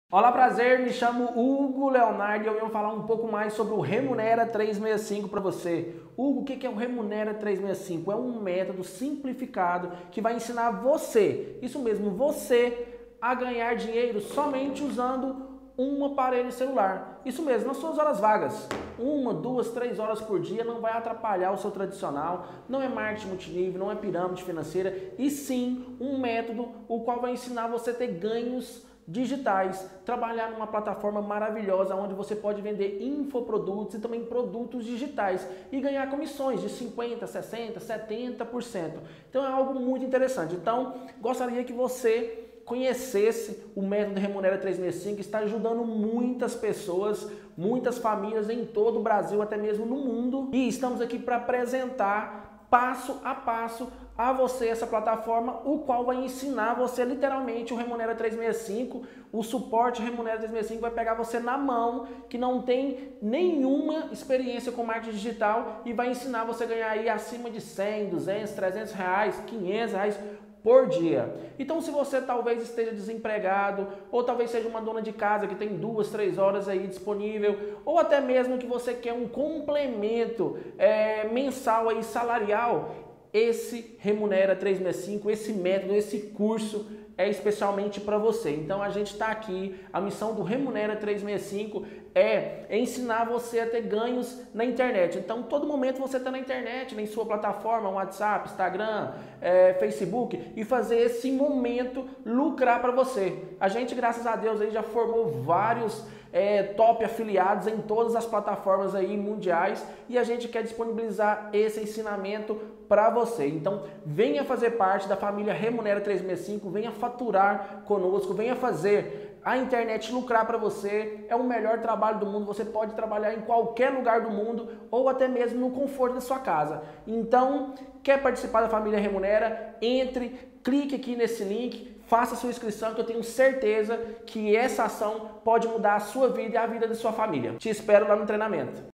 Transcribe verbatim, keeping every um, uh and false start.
Olá, prazer, me chamo Hugo Leonardo e eu venho falar um pouco mais sobre o Remunera trezentos e sessenta e cinco para você. Hugo, o que é o Remunera trezentos e sessenta e cinco? É um método simplificado que vai ensinar você, isso mesmo, você, a ganhar dinheiro somente usando um aparelho celular. Isso mesmo, nas suas horas vagas. Uma, duas, três horas por dia não vai atrapalhar o seu tradicional, não é marketing multinível, não é pirâmide financeira, e sim um método o qual vai ensinar você a ter ganhos digitais, trabalhar numa plataforma maravilhosa onde você pode vender infoprodutos e também produtos digitais e ganhar comissões de cinquenta, sessenta, setenta por cento. Então é algo muito interessante. Então, gostaria que você conhecesse o método Remunera trezentos e sessenta e cinco, está ajudando muitas pessoas, muitas famílias em todo o Brasil, até mesmo no mundo. E estamos aqui para apresentar passo a passo a você essa plataforma, o qual vai ensinar você literalmente o Remunera trezentos e sessenta e cinco, o suporte Remunera trezentos e sessenta e cinco vai pegar você na mão, que não tem nenhuma experiência com marketing digital e vai ensinar você a ganhar aí acima de cem, duzentos, trezentos reais, quinhentos reais por dia. Então, se você talvez esteja desempregado, ou talvez seja uma dona de casa que tem duas, três horas aí disponível, ou até mesmo que você quer um complemento é, mensal aí salarial, esse Remunera trezentos e sessenta e cinco, esse método, esse curso é especialmente para você. Então a gente está aqui, a missão do Remunera trezentos e sessenta e cinco é ensinar você a ter ganhos na internet. Então todo momento você está na internet, em sua plataforma, WhatsApp, Instagram, é, Facebook, e fazer esse momento lucrar para você. A gente, graças a Deus, aí já formou vários é, top afiliados em todas as plataformas aí mundiais e a gente quer disponibilizar esse ensinamento para você. Então venha fazer parte da família Remunera trezentos e sessenta e cinco, venha faturar conosco, venha fazer a internet lucrar para você. É o melhor trabalho do mundo, você pode trabalhar em qualquer lugar do mundo ou até mesmo no conforto da sua casa. Então, quer participar da família Remunera? Entre, clique aqui nesse link, faça sua inscrição que eu tenho certeza que essa ação pode mudar a sua vida e a vida da sua família. Te espero lá no treinamento.